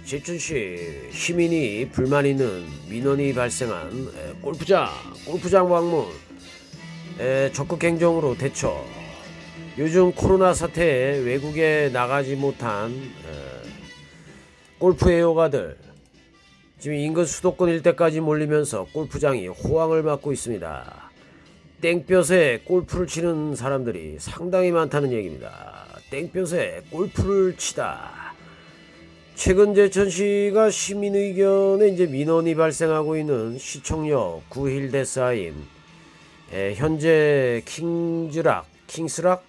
제천시 시민이 불만 있는 민원이 발생한 골프장 방문 적극 행정으로 대처. 요즘 코로나 사태에 외국에 나가지 못한 골프 애호가들 지금 인근 수도권 일대까지 몰리면서 골프장이 호황을 맞고 있습니다. 땡볕에 골프를 치는 사람들이 상당히 많다는 얘기입니다. 땡볕에 골프를 치다. 최근 제천시가 시민의견에 이제 민원이 발생하고 있는 시청역 구힐데사임 현재 킹스락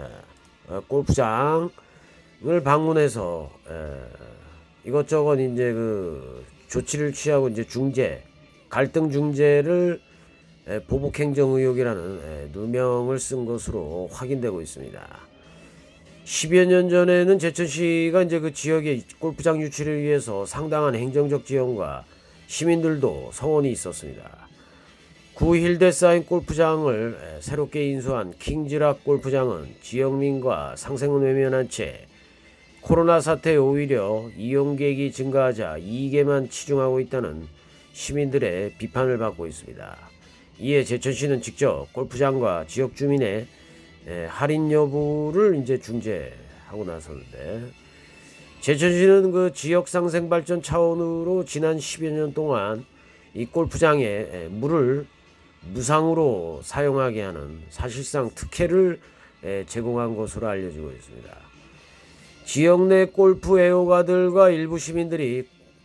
골프장을 방문해서 이것저것 이제 그 조치를 취하고 이제 갈등 중재를 보복 행정 의혹이라는 누명을 쓴 것으로 확인되고 있습니다. 10여 년 전에는 제천시가 이제 그 지역의 골프장 유치를 위해서 상당한 행정적 지원과 시민들도 성원이 있었습니다. 구힐데사인 골프장을 새롭게 인수한 킹즈락 골프장은 지역민과 상생은 외면한 채 코로나 사태에 오히려 이용객이 증가하자 이익에만 치중하고 있다는 시민들의 비판을 받고 있습니다. 이에 제천시는 직접 골프장과 지역 주민의 할인 여부를 이제 중재하고 나섰는데, 제천시는 그 지역 상생 발전 차원으로 지난 10여 년 동안 이 골프장에 물을 무상으로 사용하게 하는 사실상 특혜를 제공한 것으로 알려지고 있습니다. 지역 내 골프 애호가들과 일부 시민들이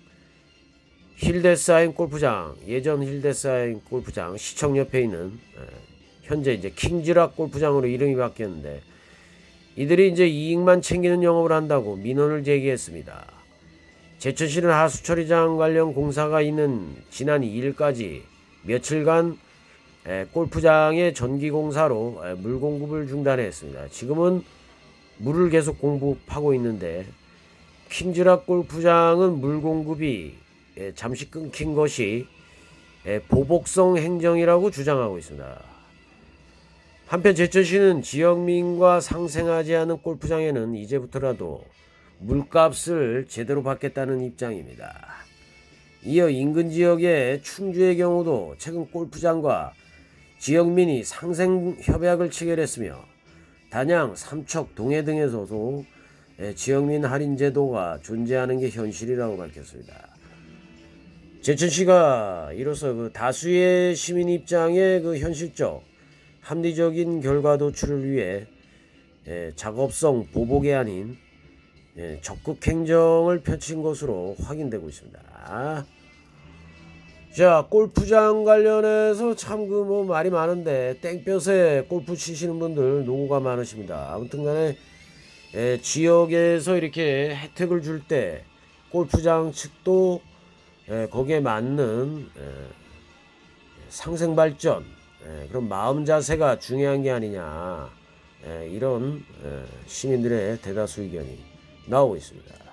힐데사인 골프장, 예전 힐데사인 골프장 시청 옆에 있는 현재 이제 킹즈락 골프장으로 이름이 바뀌었는데, 이들이 이제 이익만 챙기는 영업을 한다고 민원을 제기했습니다. 제천시는 하수처리장 관련 공사가 있는 지난 2일까지 며칠간 골프장의 전기공사로 물 공급을 중단했습니다. 지금은 물을 계속 공급하고 있는데, 킹즈락 골프장은 물 공급이 잠시 끊긴 것이 보복성 행정이라고 주장하고 있습니다. 한편 제천시는 지역민과 상생하지 않은 골프장에는 이제부터라도 물값을 제대로 받겠다는 입장입니다. 이어 인근 지역의 충주의 경우도 최근 골프장과 지역민이 상생협약을 체결했으며, 단양, 삼척, 동해 등에서도 지역민 할인 제도가 존재하는 게 현실이라고 밝혔습니다. 제천시가 이로써 그 다수의 시민 입장의 그 현실적, 합리적인 결과 도출을 위해 작업성 보복이 아닌 적극 행정을 펼친 것으로 확인되고 있습니다. 자, 골프장 관련해서 참 그 뭐 말이 많은데, 땡볕에 골프 치시는 분들 노고가 많으십니다. 아무튼간에 지역에서 이렇게 혜택을 줄 때 골프장 측도 거기에 맞는 상생 발전, 그런 마음 자세가 중요한 게 아니냐, 이런 시민들의 대다수 의견이 나오고 있습니다.